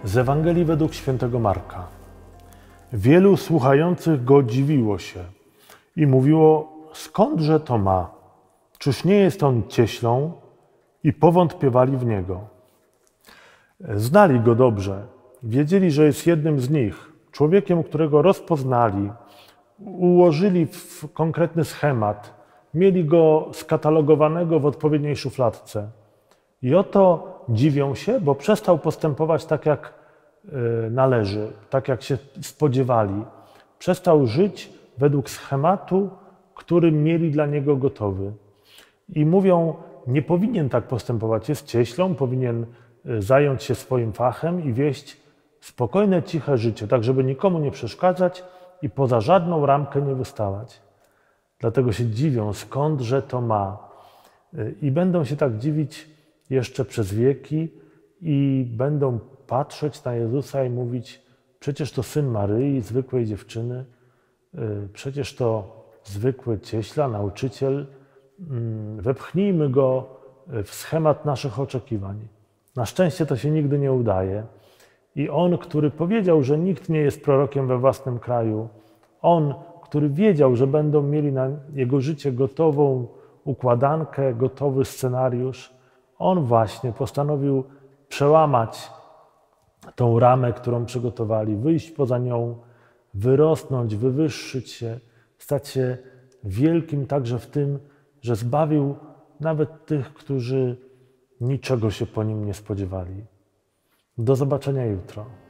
Z Ewangelii według świętego Marka. Wielu słuchających go dziwiło się i mówiło, skądże to ma? Czyż nie jest on cieślą? I powątpiewali w niego. Znali go dobrze, wiedzieli, że jest jednym z nich, człowiekiem, którego rozpoznali, ułożyli w konkretny schemat, mieli go skatalogowanego w odpowiedniej szufladce. I oto dziwią się, bo przestał postępować tak, jak należy, tak, jak się spodziewali. Przestał żyć według schematu, który mieli dla niego gotowy. I mówią, nie powinien tak postępować, jest cieślą, powinien zająć się swoim fachem i wieść spokojne, ciche życie, tak żeby nikomu nie przeszkadzać i poza żadną ramkę nie wystawać. Dlatego się dziwią, skądże to ma. I będą się tak dziwić jeszcze przez wieki i będą patrzeć na Jezusa i mówić, przecież to syn Maryi, zwykłej dziewczyny, przecież to zwykły cieśla, nauczyciel, wepchnijmy go w schemat naszych oczekiwań. Na szczęście to się nigdy nie udaje. I on, który powiedział, że nikt nie jest prorokiem we własnym kraju, on, który wiedział, że będą mieli na jego życie gotową układankę, gotowy scenariusz, on właśnie postanowił przełamać tą ramę, którą przygotowali, wyjść poza nią, wyrosnąć, wywyższyć się, stać się wielkim także w tym, że zbawił nawet tych, którzy niczego się po nim nie spodziewali. Do zobaczenia jutro.